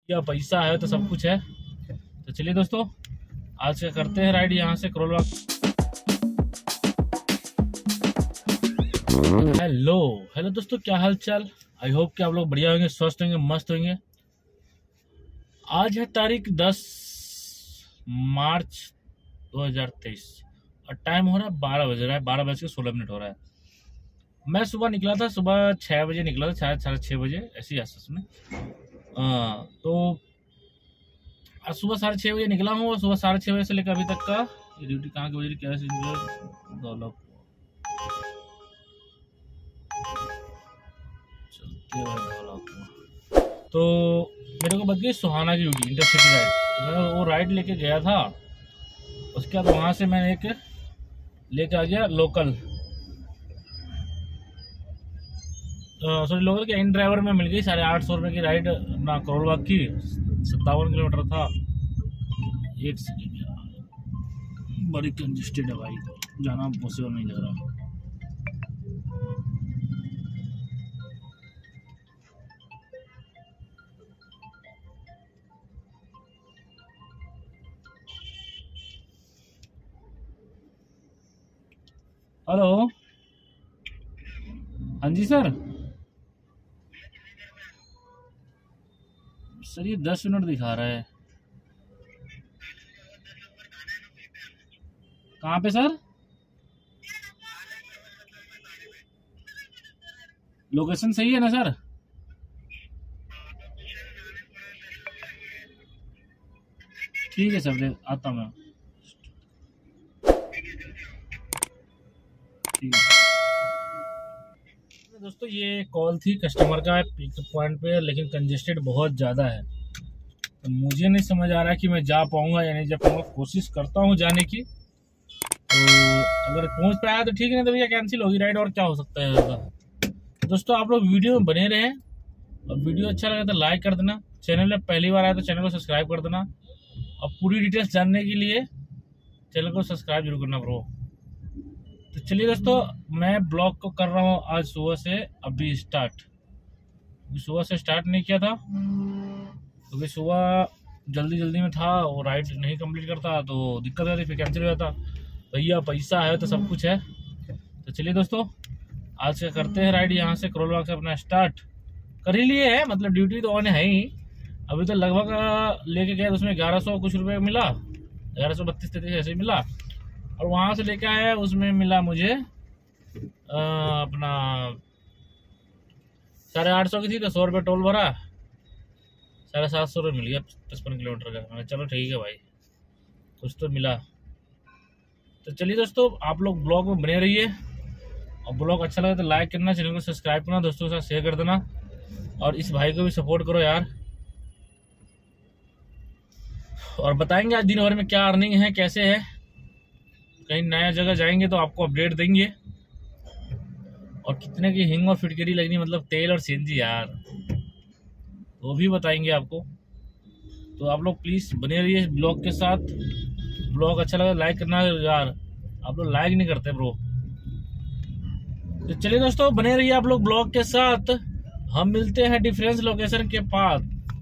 या पैसा है तो सब कुछ है। तो चलिए दोस्तों, आज का करते हैं राइड यहाँ से करोल बाग। हेलो दोस्तों, क्या हाल चाल। आई होप कि आप लोग बढ़िया होंगे, स्वस्थ होंगे, मस्त होंगे। आज है तारीख 10 मार्च 2023 और टाइम हो रहा है 12 बज रहा है, 12:16 हो रहा है। मैं सुबह निकला था, सुबह 6 बजे निकला था, शायद 6:30 बजे ऐसी आसपास में। तो आज सुबह 6:30 बजे निकला हूँ और सुबह 6:30 बजे से लेकर अभी तक का ये ड्यूटी कहाँ की बज क्या तो मेरे को बच गई सुहाना की ड्यूटी, इंटरसिटी राइड। तो मैं वो राइड लेके गया था। उसके बाद वहाँ से मैं एक लेके आ गया लोकल, सॉरी लोकल के इन ड्राइवर में मिल गई 850 रुपये की राइड अपना करोल बाग की। 57 किलोमीटर था। एक सेकेंड यार, बड़ी कंजेस्टेड है भाई, जाना पॉसिबल नहीं लग रहा। हेलो, हाँ जी सर। सर ये 10 मिनट दिखा रहा है। कहाँ पे सर? लोकेशन सही है ना सर? ठीक है सर, आता हूँ मैं। ठीक है दोस्तों, ये कॉल थी कस्टमर का पिकअप पॉइंट पे, लेकिन कंजेस्टेड बहुत ज़्यादा है। तो मुझे नहीं समझ आ रहा कि मैं जा पाऊंगा या नहीं जा पाऊंगा। कोशिश करता हूँ जाने की, तो अगर पहुंच पाया तो ठीक है, नहीं तो भैया कैंसिल होगी राइड, और क्या हो सकता है ऐसा। तो दोस्तों आप लोग वीडियो में बने रहें, और वीडियो अच्छा लगे तो लाइक कर देना। चैनल में पहली बार आए तो चैनल को सब्सक्राइब कर देना, और पूरी डिटेल्स जानने के लिए चैनल को सब्सक्राइब जरूर करना ब्रो। तो चलिए दोस्तों, मैं ब्लॉग को कर रहा हूँ आज सुबह से अभी स्टार्ट। सुबह से स्टार्ट नहीं किया था क्योंकि सुबह जल्दी में था, वो राइड नहीं कंप्लीट करता तो दिक्कत आती, फिर कैंसिल हो जाता। भैया पैसा है तो सब कुछ है। तो चलिए दोस्तों, आज का करते हैं राइड यहाँ से करोल बाग से अपना स्टार्ट। कर ही लिए है, मतलब ड्यूटी तो ऑन है ही। अभी तो लगभग लेके गए, उसमें 1100 कुछ रुपये मिला, 1132-33 ऐसे ही मिला। और वहाँ से लेके आया, उसमें मिला मुझे अपना 850 की थी, तो 100 रुपये टोल भरा, 750 रुपये मिल गया 55 किलोमीटर का। चलो ठीक है भाई, कुछ तो मिला। तो चलिए दोस्तों, आप लोग ब्लॉग में बने रहिए, और ब्लॉग अच्छा लगे तो लाइक करना, चैनल को सब्सक्राइब करना, दोस्तों के साथ शेयर कर देना, और इस भाई को भी सपोर्ट करो यार। और बताएंगे आज दिन भर में क्या अर्निंग है, कैसे है। कहीं नया जगह जाएंगे तो आपको अपडेट देंगे, और कितने की हिंग और फिटकरी लगनी, मतलब तेल और सीएनजी यार, वो भी बताएंगे आपको। तो आप लोग प्लीज बने रहिए ब्लॉग के साथ। ब्लॉग अच्छा लगा लाइक करना यार, आप लोग लाइक नहीं करते ब्रो। तो चलिए दोस्तों, बने रहिए आप लोग ब्लॉग के साथ। हम मिलते हैं डिफरेंस लोकेशन के पास।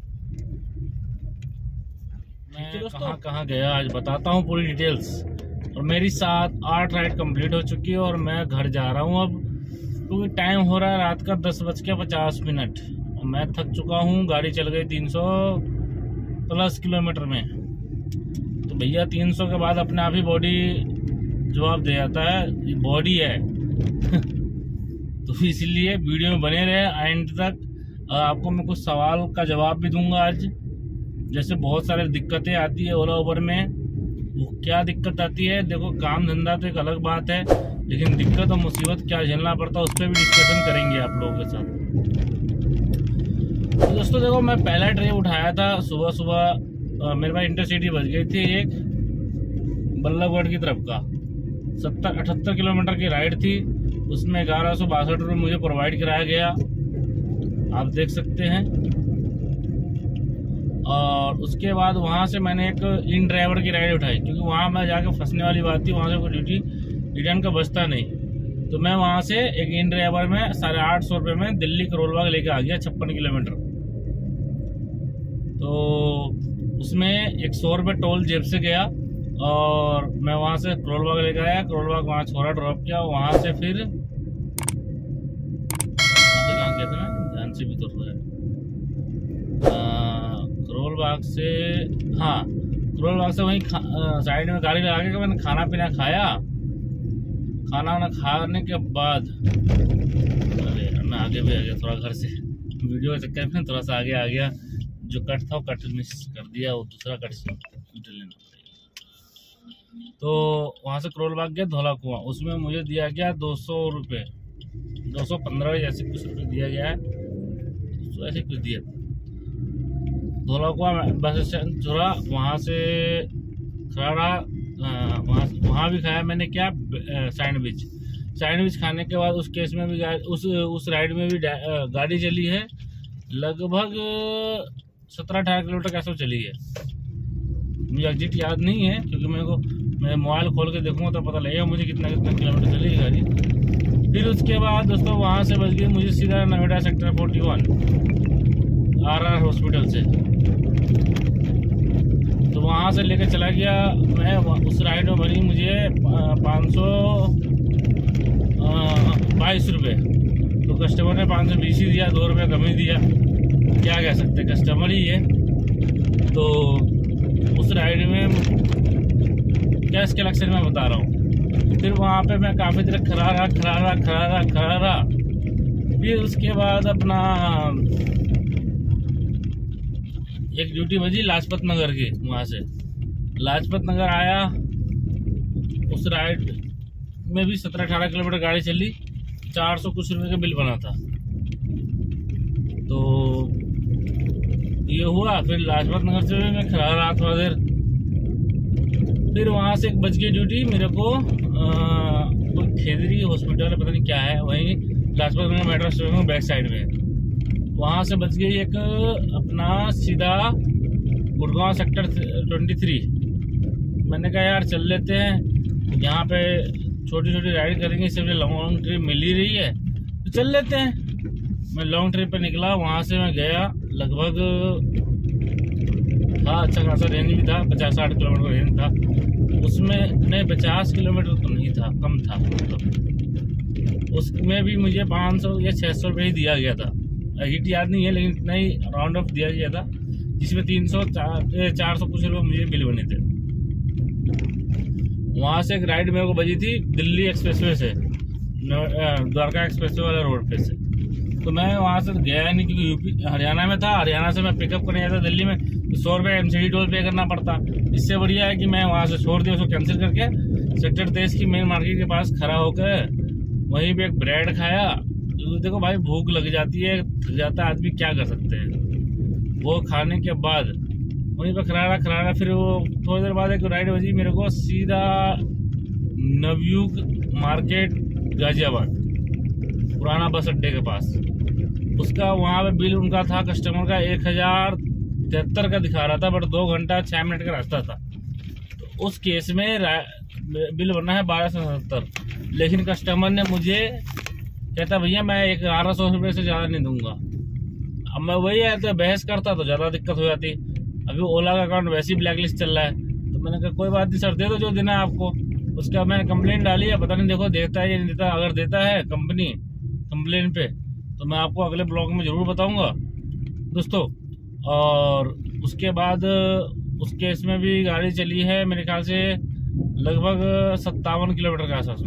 मैं कहाँ गया आज बताता हूँ पूरी डिटेल्स। और मेरी 7-8 राइड कंप्लीट हो चुकी है, और मैं घर जा रहा हूँ अब, क्योंकि टाइम हो रहा है रात का 10:50। और मैं थक चुका हूँ, गाड़ी चल गई 300+ किलोमीटर में। तो भैया 300 के बाद अपने आप ही बॉडी जवाब दे जाता है, ये बॉडी है। तो इसलिए वीडियो में बने रहे एंड तक। आपको मैं कुछ सवाल का जवाब भी दूंगा आज। जैसे बहुत सारे दिक्कतें आती है ओला उबर में, वो क्या दिक्कत आती है, देखो काम धंधा तो एक अलग बात है, लेकिन दिक्कत और मुसीबत क्या झेलना पड़ता है, उस पर भी डिस्कशन करेंगे आप लोगों के साथ। तो दोस्तों देखो, मैं पहला ट्रेन उठाया था सुबह मेरे पास इंटरसिटी बच गई थी एक, बल्लभगढ़ की तरफ का 70-78 किलोमीटर की राइड थी। उसमें 1162 रुपये मुझे प्रोवाइड कराया गया, आप देख सकते हैं। और उसके बाद वहाँ से मैंने एक इन ड्राइवर की राइड उठाई, क्योंकि वहाँ मैं जाके फंसने वाली बात थी, वहाँ से कोई ड्यूटी रिटर्न का बचता नहीं। तो मैं वहाँ से एक इन ड्राइवर में 850 रुपये में दिल्ली करोल बाग लेके आ गया, 56 किलोमीटर। तो उसमें 100 रुपये टोल जेब से गया और मैं वहाँ से करोल बाग लेकर आया। करोल बाग वहाँ छोरा ड्रॉप किया, वहाँ से फिर कहाँ गया था ना, ध्यान से भी तो रहा है। करोल बाग से, हाँ करोल बाग से वहीं साइड में गाड़ी लगा के मैंने खाना पीना खाया। खाना वाना खाने के बाद, अरे मैं आगे भी आ गया थोड़ा घर से, वीडियो के चक्कर में थोड़ा सा आगे आ गया। जो कट था वो कट मिस कर दिया, वो दूसरा कट लेना पड़ेगा। तो वहाँ से करोल बाग गया धौला कुआं, उसमें मुझे दिया गया 200 रुपये, 215 ऐसे कुछ रुपये दिया गया है, तो ऐसे कुछ दिया। धौला कुआं बस स्टैंड छोड़ा, वहाँ से खड़ा, वहाँ भी खाया मैंने क्या, सैंडविच खाने के बाद उस केस में भी उस राइड में भी गाड़ी चली है लगभग 17-18 किलोमीटर का सब चली है। मुझे एग्जैक्ट याद नहीं है क्योंकि मैं मोबाइल खोल के देखूंगा तो पता लगेगा मुझे कितना किलोमीटर चली है गाड़ी। फिर उसके बाद दोस्तों वहाँ से बच गई मुझे सीधा नोएडा सेक्टर 41 RR हॉस्पिटल से। तो वहाँ से लेकर चला गया मैं, उस राइड में बनी मुझे 522 रुपये। तो कस्टमर ने 520 ही दिया, 2 रुपये कम ही दिया, क्या कह सकते, कस्टमर ही है। तो उस राइड में कैश कलेक्शन में बता रहा हूँ। फिर वहाँ पे मैं काफ़ी देर खड़ा रहा। फिर उसके बाद अपना एक ड्यूटी बजी लाजपत नगर की, वहाँ से लाजपत नगर आया। उस राइड में भी 17-18 किलोमीटर गाड़ी चली, 400 कुछ रुपये का बिल बना था। तो ये हुआ। फिर लाजपत नगर से भी मैं खड़ा रहा थोड़ा देर। फिर वहाँ से एक बज गई ड्यूटी मेरे को, कोई खेदरी हॉस्पिटल है, पता नहीं क्या है, वहीं Lajpat Nagar metro station back side में। वहाँ से बच गई एक अपना सीधा गुड़गांव सेक्टर 23। मैंने कहा यार चल लेते हैं, यहाँ पे छोटी छोटी राइड करेंगे, इससे लॉन्ग ट्रिप मिल ही रही है तो चल लेते हैं। मैं लॉन्ग ट्रिप पे निकला। वहाँ से मैं गया लगभग, हाँ अच्छा खासा रेंज भी था, 50-60 किलोमीटर रेंज था उसमें। नहीं 50 किलोमीटर तो नहीं था, कम था मतलब। उसमें भी मुझे 500 या 600 रुपये ही दिया गया था, हिट याद नहीं है लेकिन इतना ही राउंड ऑफ दिया गया था, जिसमें 300-400 कुछ रुपये मुझे बिल बने थे। वहाँ से एक राइड मेरे को बजी थी दिल्ली एक्सप्रेसवे से, द्वारका एक्सप्रेसवे वाले रोड पे से। तो मैं वहाँ से गया नहीं क्योंकि यूपी हरियाणा में था। हरियाणा से मैं पिकअप करने जाता दिल्ली में, तो 100 रुपये MCD टोल पे करना पड़ता। इससे बढ़िया है कि मैं वहाँ से छोड़ दिया, उसको कैंसिल करके सेक्टर 23 की मेन मार्केट के पास खड़ा होकर वहीं पे एक ब्रेड खाया। तो देखो भाई भूख लग जाती है, थक जाता है आदमी, क्या कर सकते हैं। वो खाने के बाद वहीं पे खड़ा रहा। फिर वो थोड़ी देर बाद एक राइड बजी मेरे को सीधा नवयुग मार्केट गाजियाबाद, पुराना बस अड्डे के पास। उसका वहाँ पे बिल उनका था कस्टमर का 1073 का दिखा रहा था, बट 2 घंटा 6 मिनट का रास्ता था। तो उस केस में बिल बनना है 1270। लेकिन कस्टमर ने मुझे कहता भैया मैं 1100 रुपये से ज़्यादा नहीं दूंगा। अब मैं वही है तो बहस करता तो ज़्यादा दिक्कत हो जाती। अभी ओला का अकाउंट वैसे ही ब्लैक लिस्ट चल रहा है। तो मैंने कहा कोई बात नहीं सर, दे दो जो देना है आपको। उसका मैंने कंप्लेंट डाली है, पता नहीं देखो देता है या नहीं देता। अगर देता है कंपनी कंप्लेन पे तो मैं आपको अगले ब्लॉग में ज़रूर बताऊंगा दोस्तों। और उसके बाद उस केस में भी गाड़ी चली है मेरे ख्याल से लगभग 57 किलोमीटर के आसपास में,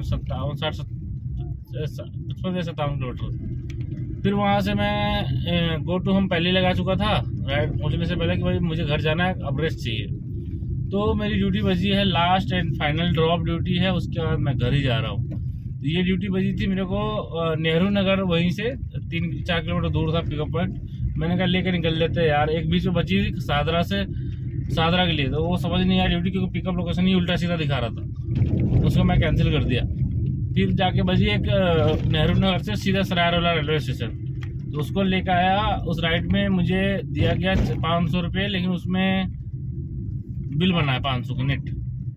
55 किलोमीटर। फिर वहाँ से मैं गो टू होम पहले लगा चुका था राइड पहुँचने से पहले कि भाई मुझे घर जाना है, अब रेस्ट चाहिए। तो मेरी ड्यूटी बजी है, last and final drop duty है, उसके बाद मैं घर ही जा रहा हूँ। तो ये ड्यूटी बजी थी मेरे को नेहरू नगर, वहीं से 3-4 किलोमीटर दूर था पिकअप पॉइंट। मैंने कहा लेकर निकल लेते हैं यार। एक बीच में बची थी सादरा के लिए, तो वो समझ नहीं आया ड्यूटी क्योंकि पिकअप लोकेशन ही उल्टा सीधा दिखा रहा था, उसको मैं कैंसिल कर दिया। फिर जाके बजी एक नेहरू नगर से सीधा सरायरोला रेलवे स्टेशन, तो उसको लेकर आया। उस राइड में मुझे दिया गया 500 रुपये, लेकिन उसमें बिल बना है 500 का नेट।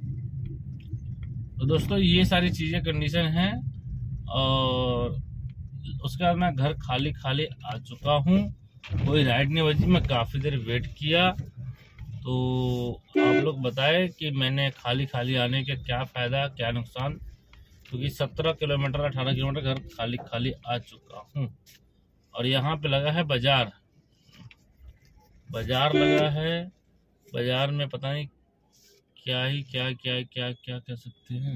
तो दोस्तों ये सारी चीज़ें कंडीशन हैं। और उसके बाद मैं घर खाली आ चुका हूँ। कोई राइड नहीं बची। मैं काफ़ी देर वेट किया, तो आप लोग बताएं कि मैंने खाली खाली आने के क्या फ़ायदा क्या नुकसान, क्योंकि 17 किलोमीटर 18 किलोमीटर घर खाली खाली आ चुका हूँ। और यहाँ पे लगा है बाजार, बाजार लगा है। बाजार में पता नहीं क्या ही क्या क्या क्या क्या कह सकते हैं।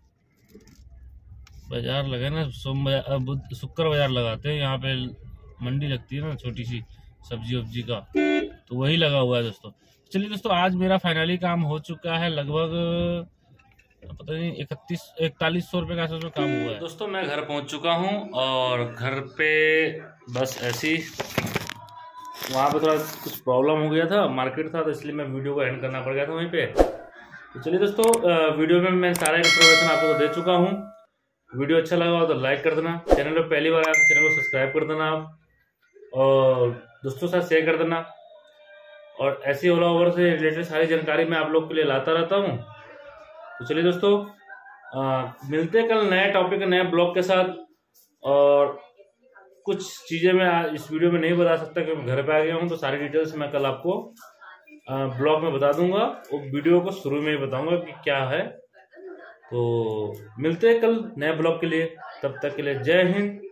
बाजार लगा ना, सोम बाजार बुध शुक्र बाजार लगाते हैं यहाँ पे, मंडी लगती है ना छोटी सी सब्जी वब्जी का, तो वही लगा हुआ है दोस्तों। चलिए दोस्तों, आज मेरा फाइनली काम हो चुका है, लगभग पता नहीं 4100 रुपये का आसपास में काम हुआ है। दोस्तों मैं घर पहुंच चुका हूं, और घर पे बस ऐसी वहाँ पे थोड़ा कुछ प्रॉब्लम हो गया था, मार्केट था, तो इसलिए मैं वीडियो को एंड करना पड़ गया था वहीं पे। तो चलिए दोस्तों, वीडियो में मैं सारा इन्फॉर्मेशन आपको दे चुका हूँ। वीडियो अच्छा लगा हो तो लाइक कर देना, चैनल पर पहली बार आए तो चैनल को सब्सक्राइब कर देना आप, और दोस्तों के साथ शेयर कर देना। और ऐसी ओला ओवर से रिलेटेड सारी जानकारी मैं आप लोग के लिए लाता रहता हूँ। तो चलिए दोस्तों, मिलते हैं कल नए टॉपिक नए ब्लॉग के साथ। और कुछ चीज़ें मैं इस वीडियो में नहीं बता सकता क्योंकि घर पे आ गया हूँ, तो सारी डिटेल्स मैं कल आपको ब्लॉग में बता दूंगा। वो वीडियो को शुरू में ही बताऊंगा कि क्या है। तो मिलते हैं कल नए ब्लॉग के लिए, तब तक के लिए जय हिंद,